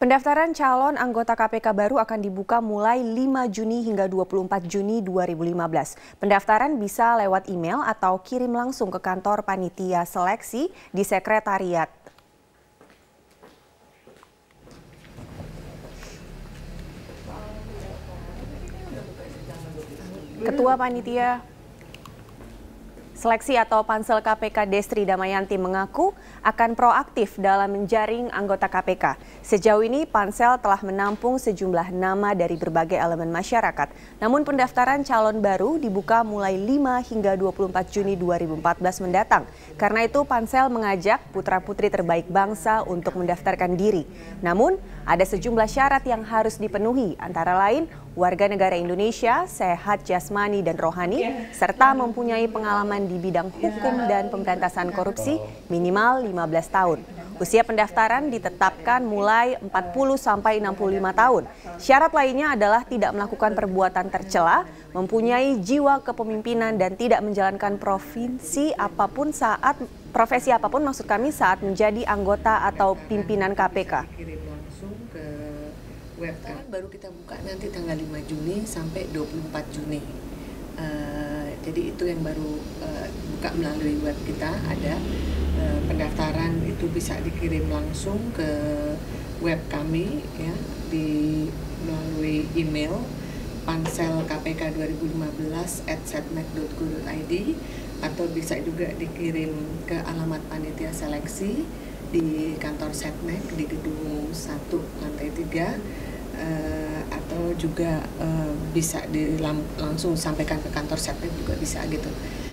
Pendaftaran calon anggota KPK baru akan dibuka mulai 5 Juni hingga 24 Juni 2015. Pendaftaran bisa lewat email atau kirim langsung ke kantor panitia seleksi di sekretariat. Ketua Panitia Seleksi atau Pansel KPK Destri Damayanti mengaku akan proaktif dalam menjaring anggota KPK. Sejauh ini Pansel telah menampung sejumlah nama dari berbagai elemen masyarakat. Namun pendaftaran calon baru dibuka mulai 5 hingga 24 Juni 2014 mendatang. Karena itu Pansel mengajak putra-putri terbaik bangsa untuk mendaftarkan diri. Namun ada sejumlah syarat yang harus dipenuhi, antara lain warga negara Indonesia, sehat jasmani dan rohani, serta mempunyai pengalaman di bidang hukum dan pemberantasan korupsi minimal 15 tahun. Usia pendaftaran ditetapkan mulai 40 sampai 65 tahun. Syarat lainnya adalah tidak melakukan perbuatan tercela, mempunyai jiwa kepemimpinan dan tidak menjalankan profesi apapun saat menjadi anggota atau pimpinan KPK. Web baru kita buka nanti tanggal 5 Juni sampai 24 Juni. Jadi itu yang baru buka melalui web kita ada. Pendaftaran itu bisa dikirim langsung ke web kami ya melalui email panselkpk2015@setnek.go.id atau bisa juga dikirim ke alamat panitia seleksi di kantor Setnek di gedung 1 lantai 3 atau juga bisa langsung sampaikan ke kantor Setnek juga bisa gitu.